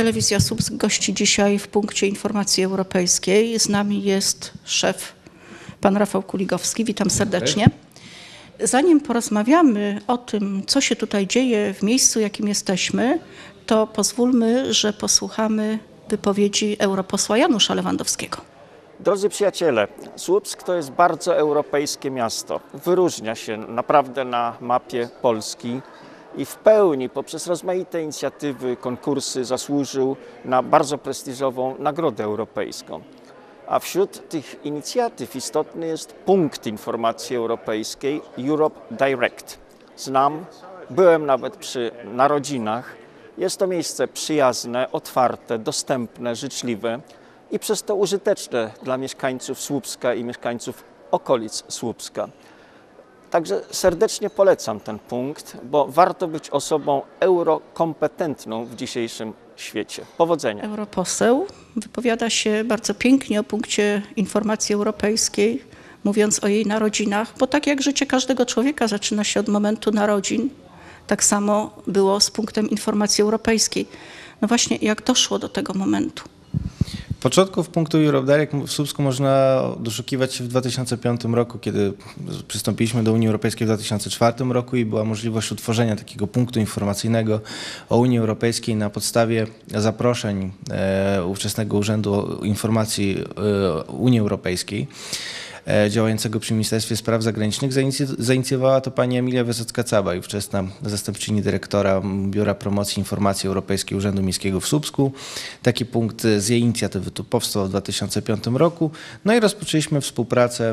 Telewizja Słupsk gości dzisiaj w punkcie Informacji Europejskiej. Z nami jest szef, pan Rafał Kuligowski. Witam serdecznie. Zanim porozmawiamy o tym, co się tutaj dzieje w miejscu, jakim jesteśmy, to pozwólmy, że posłuchamy wypowiedzi europosła Janusza Lewandowskiego. Drodzy przyjaciele, Słupsk to jest bardzo europejskie miasto. Wyróżnia się naprawdę na mapie Polski i w pełni poprzez rozmaite inicjatywy, konkursy zasłużył na bardzo prestiżową nagrodę europejską. A wśród tych inicjatyw istotny jest punkt informacji europejskiej Europe Direct. Znam, byłem nawet przy narodzinach. Jest to miejsce przyjazne, otwarte, dostępne, życzliwe i przez to użyteczne dla mieszkańców Słupska i mieszkańców okolic Słupska. Także serdecznie polecam ten punkt, bo warto być osobą eurokompetentną w dzisiejszym świecie. Powodzenia. Europoseł wypowiada się bardzo pięknie o punkcie Informacji Europejskiej, mówiąc o jej narodzinach, bo tak jak życie każdego człowieka zaczyna się od momentu narodzin, tak samo było z punktem Informacji Europejskiej. No właśnie, jak doszło do tego momentu? Początków punktu Europe Direct w Słupsku można doszukiwać się w 2005 roku, kiedy przystąpiliśmy do Unii Europejskiej w 2004 roku i była możliwość utworzenia takiego punktu informacyjnego o Unii Europejskiej na podstawie zaproszeń ówczesnego Urzędu Informacji Unii Europejskiej działającego przy Ministerstwie Spraw Zagranicznych. Zainicjowała to pani Emilia Wysocka-Cabaj, ówczesna zastępczyni dyrektora Biura Promocji Informacji Europejskiej Urzędu Miejskiego w Słupsku. Taki punkt z jej inicjatywy tu powstał w 2005 roku. No i rozpoczęliśmy współpracę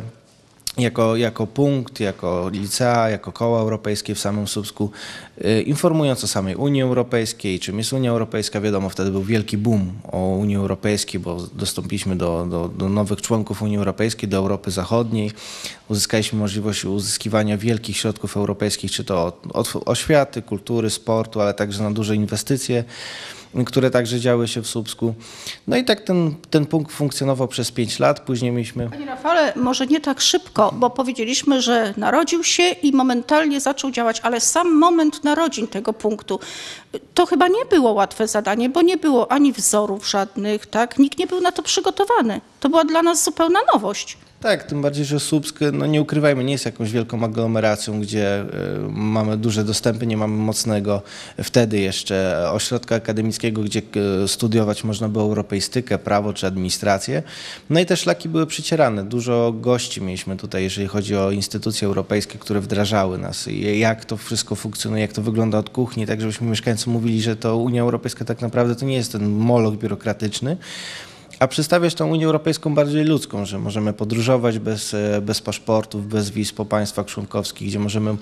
jako punkt, jako licea, jako koła europejskie w samym Słupsku, informując o samej Unii Europejskiej, czym jest Unia Europejska. Wiadomo, wtedy był wielki boom o Unii Europejskiej, bo dostąpiliśmy do nowych członków Unii Europejskiej, do Europy Zachodniej. Uzyskaliśmy możliwość uzyskiwania wielkich środków europejskich, czy to od oświaty, kultury, sportu, ale także na duże inwestycje, które także działy się w Słupsku. No i tak ten punkt funkcjonował przez 5 lat. Później mieliśmy... Panie Rafale, może nie tak szybko, bo powiedzieliśmy, że narodził się i momentalnie zaczął działać, ale sam moment narodzin tego punktu, to chyba nie było łatwe zadanie, bo nie było ani wzorów żadnych, tak? Nikt nie był na to przygotowany. To była dla nas zupełna nowość. Tak, tym bardziej, że Słupsk, no nie ukrywajmy, nie jest jakąś wielką aglomeracją, gdzie mamy duże dostępy, nie mamy mocnego wtedy jeszcze ośrodka akademickiego, gdzie studiować można było europeistykę, prawo czy administrację. No i te szlaki były przycierane. Dużo gości mieliśmy tutaj, jeżeli chodzi o instytucje europejskie, które wdrażały nas i jak to wszystko funkcjonuje, jak to wygląda od kuchni, tak żebyśmy mieszkańcom mówili, że to Unia Europejska tak naprawdę to nie jest ten moloch biurokratyczny, a przedstawiać tą Unię Europejską bardziej ludzką, że możemy podróżować bez paszportów, bez wiz po państwach członkowskich, gdzie możemy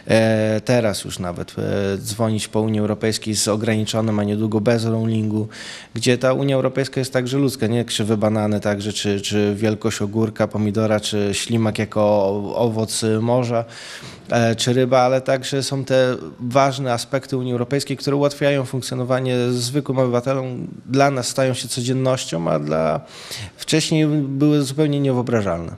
teraz już nawet dzwonić po Unii Europejskiej z ograniczonym, a niedługo bez roamingu, gdzie ta Unia Europejska jest także ludzka, nie krzywe banany także, czy wielkość ogórka, pomidora, czy ślimak jako owoc morza, czy ryba, ale także są te ważne aspekty Unii Europejskiej, które ułatwiają funkcjonowanie zwykłym obywatelom. Dla nas stają się codziennością, a wcześniej były zupełnie niewyobrażalne.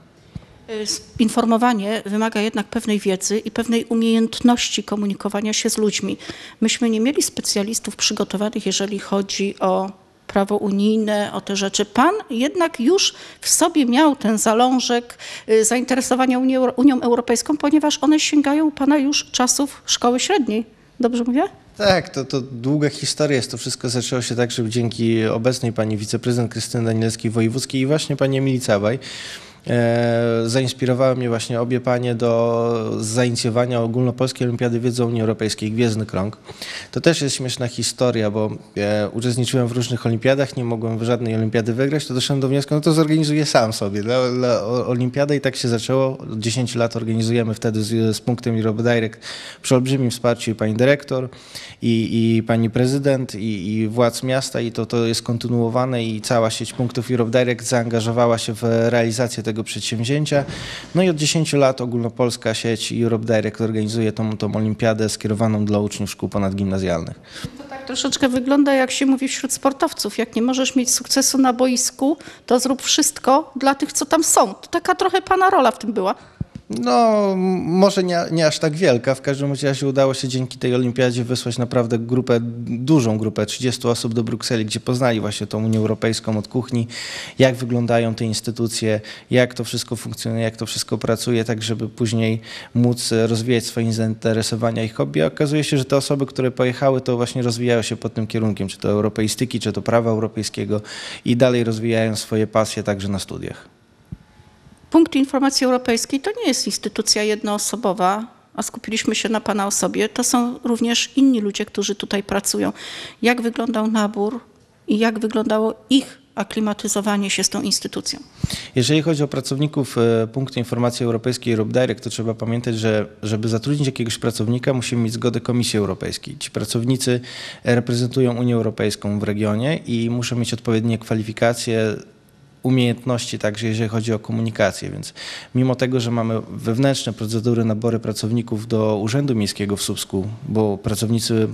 Informowanie wymaga jednak pewnej wiedzy i pewnej umiejętności komunikowania się z ludźmi. Myśmy nie mieli specjalistów przygotowanych, jeżeli chodzi o prawo unijne, o te rzeczy. Pan jednak już w sobie miał ten zalążek zainteresowania Unią Europejską, ponieważ one sięgają pana już czasów szkoły średniej. Dobrze mówię? Tak, to długa historia jest. To wszystko zaczęło się tak, że dzięki obecnej pani wiceprezydent Krystyny Danielskiej-Wojewódzkiej i właśnie pani Emilii Cabaj zainspirowały mnie właśnie obie panie do zainicjowania ogólnopolskiej Olimpiady Wiedzy o Unii Europejskiej, Gwiezdny Krąg. To też jest śmieszna historia, bo uczestniczyłem w różnych olimpiadach, nie mogłem w żadnej olimpiady wygrać, to doszedłem do wniosku, no to zorganizuję sam sobie dla olimpiadę i tak się zaczęło. Od 10 lat organizujemy wtedy z punktem Europe Direct przy olbrzymim wsparciu i pani dyrektor, i pani prezydent, i władz miasta, i to jest kontynuowane i cała sieć punktów Europe Direct zaangażowała się w realizację tego przedsięwzięcia. No i od 10 lat ogólnopolska sieć Europe Direct organizuje tą olimpiadę skierowaną dla uczniów szkół ponadgimnazjalnych. To tak troszeczkę wygląda, jak się mówi wśród sportowców. Jak nie możesz mieć sukcesu na boisku, to zrób wszystko dla tych, co tam są. To taka trochę pana rola w tym była. No, może nie aż tak wielka. W każdym razie udało się dzięki tej olimpiadzie wysłać naprawdę dużą grupę, 30 osób do Brukseli, gdzie poznali właśnie tą Unię Europejską od kuchni, jak wyglądają te instytucje, jak to wszystko funkcjonuje, jak to wszystko pracuje, tak żeby później móc rozwijać swoje zainteresowania i hobby. A okazuje się, że te osoby, które pojechały, to właśnie rozwijają się pod tym kierunkiem, czy to europeistyki, czy to prawa europejskiego i dalej rozwijają swoje pasje także na studiach. Punkt Informacji Europejskiej to nie jest instytucja jednoosobowa, a skupiliśmy się na Pana osobie. To są również inni ludzie, którzy tutaj pracują. Jak wyglądał nabór i jak wyglądało ich aklimatyzowanie się z tą instytucją? Jeżeli chodzi o pracowników Punktu Informacji Europejskiej Europe Direct, to trzeba pamiętać, że żeby zatrudnić jakiegoś pracownika, musimy mieć zgodę Komisji Europejskiej. Ci pracownicy reprezentują Unię Europejską w regionie i muszą mieć odpowiednie kwalifikacje, umiejętności także, jeżeli chodzi o komunikację, więc mimo tego, że mamy wewnętrzne procedury naboru pracowników do Urzędu Miejskiego w Słupsku, bo pracownicy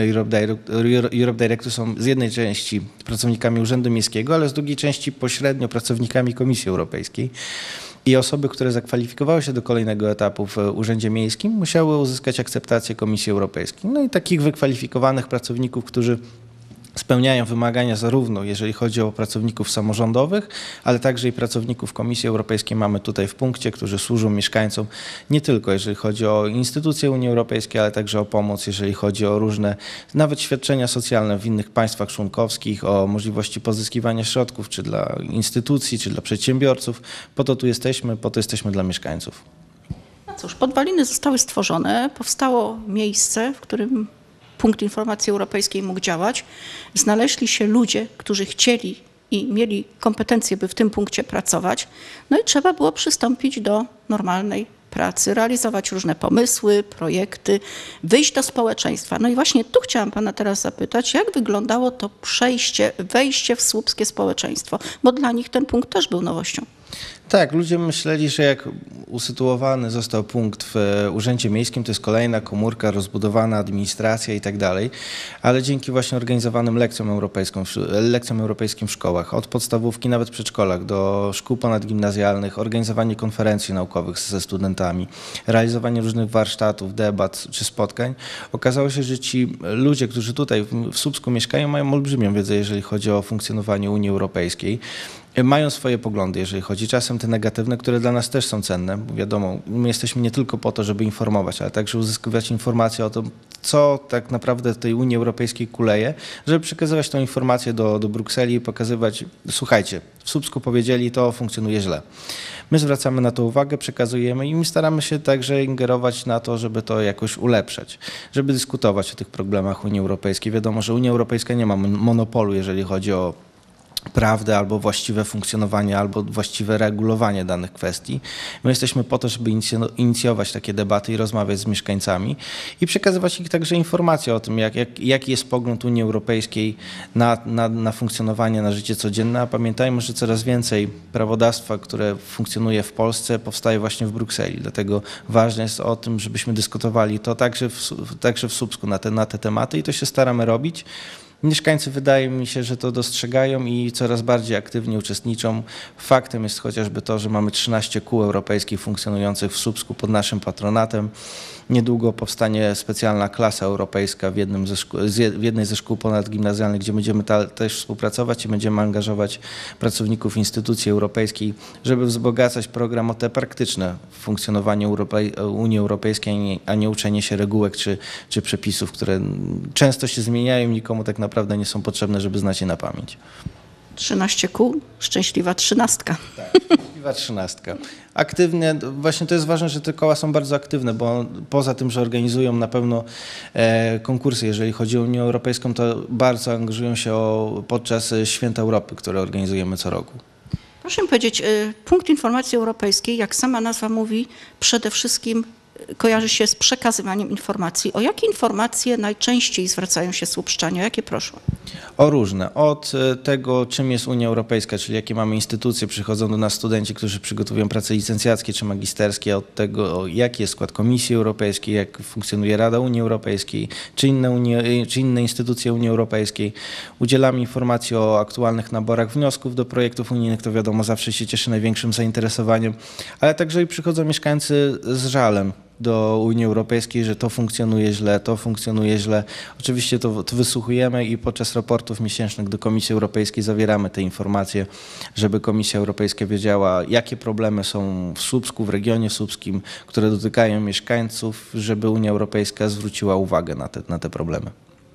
Europe Directu są z jednej części pracownikami Urzędu Miejskiego, ale z drugiej części pośrednio pracownikami Komisji Europejskiej i osoby, które zakwalifikowały się do kolejnego etapu w Urzędzie Miejskim, musiały uzyskać akceptację Komisji Europejskiej. No i takich wykwalifikowanych pracowników, którzy spełniają wymagania zarówno jeżeli chodzi o pracowników samorządowych, ale także i pracowników Komisji Europejskiej mamy tutaj w punkcie, którzy służą mieszkańcom nie tylko jeżeli chodzi o instytucje Unii Europejskiej, ale także o pomoc, jeżeli chodzi o różne nawet świadczenia socjalne w innych państwach członkowskich, o możliwości pozyskiwania środków czy dla instytucji, czy dla przedsiębiorców. Po to tu jesteśmy, po to jesteśmy dla mieszkańców. No cóż, podwaliny zostały stworzone, powstało miejsce, w którym Punkt Informacji Europejskiej mógł działać. Znaleźli się ludzie, którzy chcieli i mieli kompetencje, by w tym punkcie pracować. No i trzeba było przystąpić do normalnej pracy, realizować różne pomysły, projekty, wyjść do społeczeństwa. No i właśnie tu chciałam Pana teraz zapytać, jak wyglądało to przejście, wejście w słupskie społeczeństwo, bo dla nich ten punkt też był nowością. Tak, ludzie myśleli, że jak usytuowany został punkt w Urzędzie Miejskim, to jest kolejna komórka, rozbudowana administracja i tak dalej, ale dzięki właśnie organizowanym lekcjom europejskim w szkołach, od podstawówki, nawet przedszkolach, do szkół ponadgimnazjalnych, organizowanie konferencji naukowych ze studentami, realizowanie różnych warsztatów, debat czy spotkań, okazało się, że ci ludzie, którzy tutaj w Słupsku mieszkają, mają olbrzymią wiedzę, jeżeli chodzi o funkcjonowanie Unii Europejskiej. Mają swoje poglądy, jeżeli chodzi czasem te negatywne, które dla nas też są cenne. Bo wiadomo, my jesteśmy nie tylko po to, żeby informować, ale także uzyskiwać informacje o tym, co tak naprawdę w tej Unii Europejskiej kuleje, żeby przekazywać tą informację do Brukseli i pokazywać, słuchajcie, w Słupsku powiedzieli, to funkcjonuje źle. My zwracamy na to uwagę, przekazujemy i my staramy się także ingerować na to, żeby to jakoś ulepszać, żeby dyskutować o tych problemach Unii Europejskiej. Wiadomo, że Unia Europejska nie ma monopolu, jeżeli chodzi o prawdę, albo właściwe funkcjonowanie, albo właściwe regulowanie danych kwestii. My jesteśmy po to, żeby inicjować takie debaty i rozmawiać z mieszkańcami i przekazywać ich także informacje o tym, jaki jest pogląd Unii Europejskiej na funkcjonowanie, na życie codzienne. A pamiętajmy, że coraz więcej prawodawstwa, które funkcjonuje w Polsce, powstaje właśnie w Brukseli. Dlatego ważne jest o tym, żebyśmy dyskutowali to także w Słupsku na te tematy i to się staramy robić. Mieszkańcy, wydaje mi się, że to dostrzegają i coraz bardziej aktywnie uczestniczą. Faktem jest chociażby to, że mamy 13 kół europejskich funkcjonujących w Słupsku pod naszym patronatem. Niedługo powstanie specjalna klasa europejska w jednej ze szkół ponadgimnazjalnych, gdzie będziemy też współpracować i będziemy angażować pracowników instytucji europejskiej, żeby wzbogacać program o te praktyczne funkcjonowanie Unii Europejskiej, a nie uczenie się regułek czy przepisów, które często się zmieniają i nikomu tak naprawdę nie są potrzebne, żeby znać je na pamięć. 13 kół, szczęśliwa 13. Tak, szczęśliwa 13. Aktywnie, właśnie to jest ważne, że te koła są bardzo aktywne, bo poza tym, że organizują na pewno konkursy, jeżeli chodzi o Unię Europejską, to bardzo angażują się podczas Święta Europy, które organizujemy co roku. Proszę mi powiedzieć, Punkt Informacji Europejskiej, jak sama nazwa mówi, przede wszystkim kojarzy się z przekazywaniem informacji. O jakie informacje najczęściej zwracają się słupszczanie? O jakie proszą? O różne. Od tego, czym jest Unia Europejska, czyli jakie mamy instytucje, przychodzą do nas studenci, którzy przygotowują prace licencjackie czy magisterskie, od tego, jaki jest skład Komisji Europejskiej, jak funkcjonuje Rada Unii Europejskiej, czy inne instytucje Unii Europejskiej. Udzielamy informacji o aktualnych naborach wniosków do projektów unijnych, to wiadomo, zawsze się cieszy największym zainteresowaniem, ale także i przychodzą mieszkańcy z żalem do Unii Europejskiej, że to funkcjonuje źle, to funkcjonuje źle. Oczywiście to wysłuchujemy i podczas raportów miesięcznych do Komisji Europejskiej zawieramy te informacje, żeby Komisja Europejska wiedziała, jakie problemy są w Słupsku, w regionie słupskim, które dotykają mieszkańców, żeby Unia Europejska zwróciła uwagę na te problemy.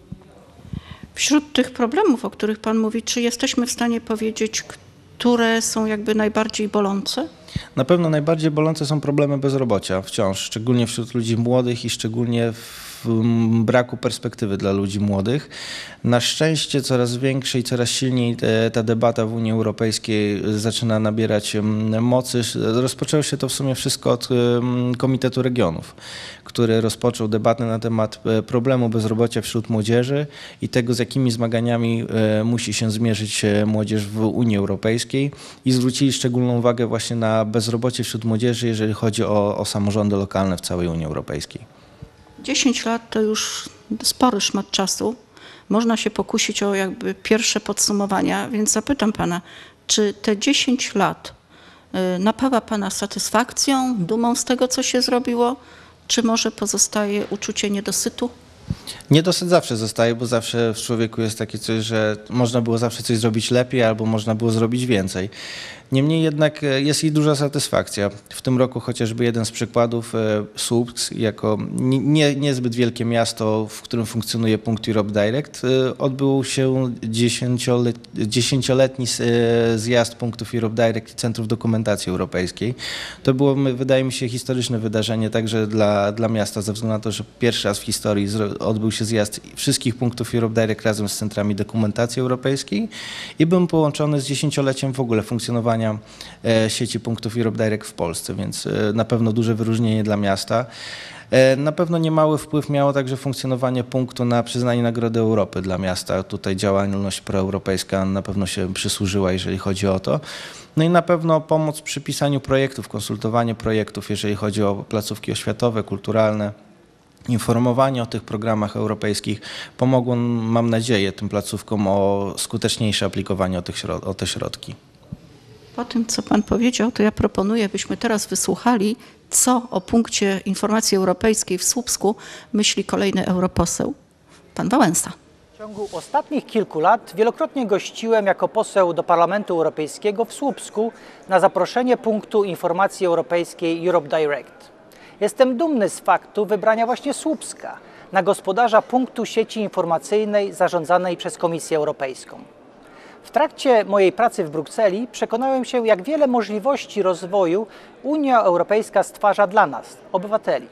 Wśród tych problemów, o których Pan mówi, czy jesteśmy w stanie powiedzieć, które są jakby najbardziej bolące? Na pewno najbardziej bolące są problemy bezrobocia wciąż, szczególnie wśród ludzi młodych i szczególnie w braku perspektywy dla ludzi młodych. Na szczęście coraz większe i coraz silniej ta debata w Unii Europejskiej zaczyna nabierać mocy. Rozpoczęło się to w sumie wszystko od Komitetu Regionów, który rozpoczął debatę na temat problemu bezrobocia wśród młodzieży i tego, z jakimi zmaganiami musi się zmierzyć młodzież w Unii Europejskiej i zwrócili szczególną uwagę właśnie na bezrobocie wśród młodzieży, jeżeli chodzi o samorządy lokalne w całej Unii Europejskiej. 10 lat to już spory szmat czasu. Można się pokusić o jakby pierwsze podsumowania, więc zapytam Pana, czy te 10 lat napawa Pana satysfakcją, dumą z tego, co się zrobiło, czy może pozostaje uczucie niedosytu? Niedosyt zawsze zostaje, bo zawsze w człowieku jest takie coś, że można było zawsze coś zrobić lepiej albo można było zrobić więcej. Niemniej jednak jest i duża satysfakcja. W tym roku chociażby jeden z przykładów, Słupsk, jako niezbyt wielkie miasto, w którym funkcjonuje punkt Europe Direct, odbył się 10-letni zjazd punktów Europe Direct i Centrów Dokumentacji Europejskiej. To było, wydaje mi się, historyczne wydarzenie także dla miasta, ze względu na to, że pierwszy raz w historii odbył się zjazd wszystkich punktów Europe Direct razem z Centrami Dokumentacji Europejskiej i był połączony z 10-leciem w ogóle funkcjonowania sieci punktów Europe Direct w Polsce, więc na pewno duże wyróżnienie dla miasta. Na pewno niemały wpływ miało także funkcjonowanie punktu na przyznanie Nagrody Europy dla miasta. Tutaj działalność proeuropejska na pewno się przysłużyła, jeżeli chodzi o to. No i na pewno pomoc przy pisaniu projektów, konsultowanie projektów, jeżeli chodzi o placówki oświatowe, kulturalne. Informowanie o tych programach europejskich pomogło, mam nadzieję, tym placówkom o skuteczniejsze aplikowanie o te środki. Po tym, co Pan powiedział, to ja proponuję, byśmy teraz wysłuchali, co o punkcie informacji europejskiej w Słupsku myśli kolejny europoseł, pan Wałęsa. W ciągu ostatnich kilku lat wielokrotnie gościłem jako poseł do Parlamentu Europejskiego w Słupsku na zaproszenie punktu informacji europejskiej Europe Direct. Jestem dumny z faktu wybrania właśnie Słupska na gospodarza punktu sieci informacyjnej zarządzanej przez Komisję Europejską. W trakcie mojej pracy w Brukseli przekonałem się, jak wiele możliwości rozwoju Unia Europejska stwarza dla nas, obywateli.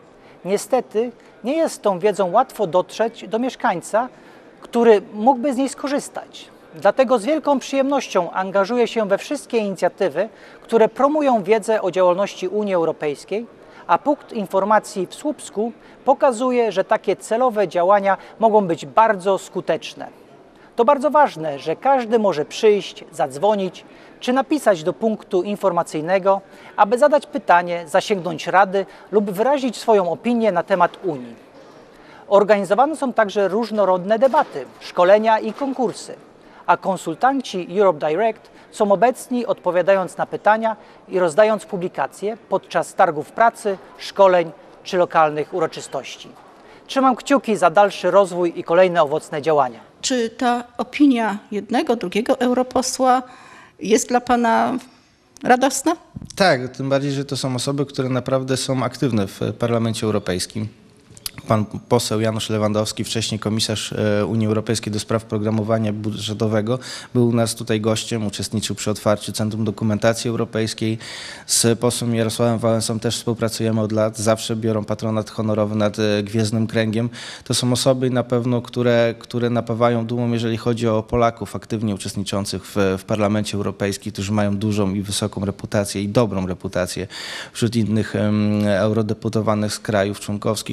Niestety nie jest tą wiedzą łatwo dotrzeć do mieszkańca, który mógłby z niej skorzystać. Dlatego z wielką przyjemnością angażuję się we wszystkie inicjatywy, które promują wiedzę o działalności Unii Europejskiej, a punkt informacji w Słupsku pokazuje, że takie celowe działania mogą być bardzo skuteczne. To bardzo ważne, że każdy może przyjść, zadzwonić czy napisać do punktu informacyjnego, aby zadać pytanie, zasięgnąć rady lub wyrazić swoją opinię na temat Unii. Organizowane są także różnorodne debaty, szkolenia i konkursy, a konsultanci Europe Direct są obecni, odpowiadając na pytania i rozdając publikacje podczas targów pracy, szkoleń czy lokalnych uroczystości. Trzymam kciuki za dalszy rozwój i kolejne owocne działania. Czy ta opinia jednego, drugiego europosła jest dla Pana radosna? Tak, tym bardziej, że to są osoby, które naprawdę są aktywne w Parlamencie Europejskim. Pan poseł Janusz Lewandowski, wcześniej komisarz Unii Europejskiej do spraw programowania budżetowego, był u nas tutaj gościem, uczestniczył przy otwarciu Centrum Dokumentacji Europejskiej. Z posłem Jarosławem Wałęsą też współpracujemy od lat, zawsze biorą patronat honorowy nad Gwiezdnym Kręgiem. To są osoby na pewno, które napawają dumą, jeżeli chodzi o Polaków aktywnie uczestniczących w Parlamencie Europejskim, którzy mają dużą i wysoką reputację i dobrą reputację wśród innych eurodeputowanych z krajów członkowskich, którzy zawsze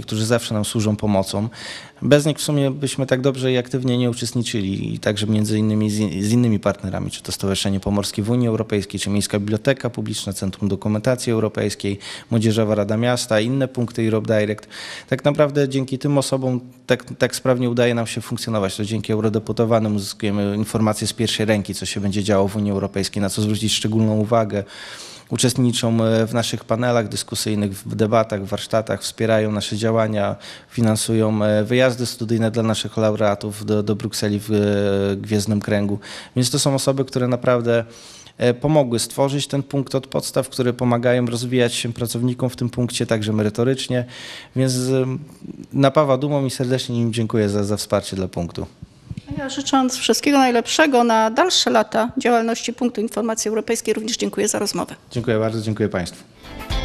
zawsze nam służą pomocą. Bez nich w sumie byśmy tak dobrze i aktywnie nie uczestniczyli i także między innymi z innymi partnerami, czy to Stowarzyszenie Pomorskie w Unii Europejskiej, czy Miejska Biblioteka Publiczna, Centrum Dokumentacji Europejskiej, Młodzieżowa Rada Miasta, inne punkty Europe Direct. Tak naprawdę dzięki tym osobom tak sprawnie udaje nam się funkcjonować. To dzięki eurodeputowanym uzyskujemy informacje z pierwszej ręki, co się będzie działo w Unii Europejskiej, na co zwrócić szczególną uwagę. Uczestniczą w naszych panelach dyskusyjnych, w debatach, w warsztatach, wspierają nasze działania, finansują wyjazdy studyjne dla naszych laureatów do Brukseli w Gwiezdnym Kręgu. Więc to są osoby, które naprawdę pomogły stworzyć ten punkt od podstaw, które pomagają rozwijać się pracownikom w tym punkcie, także merytorycznie. Więc napawa dumą i serdecznie im dziękuję za wsparcie dla punktu. Ja życząc wszystkiego najlepszego na dalsze lata działalności Punktu Informacji Europejskiej, również dziękuję za rozmowę. Dziękuję bardzo, dziękuję Państwu.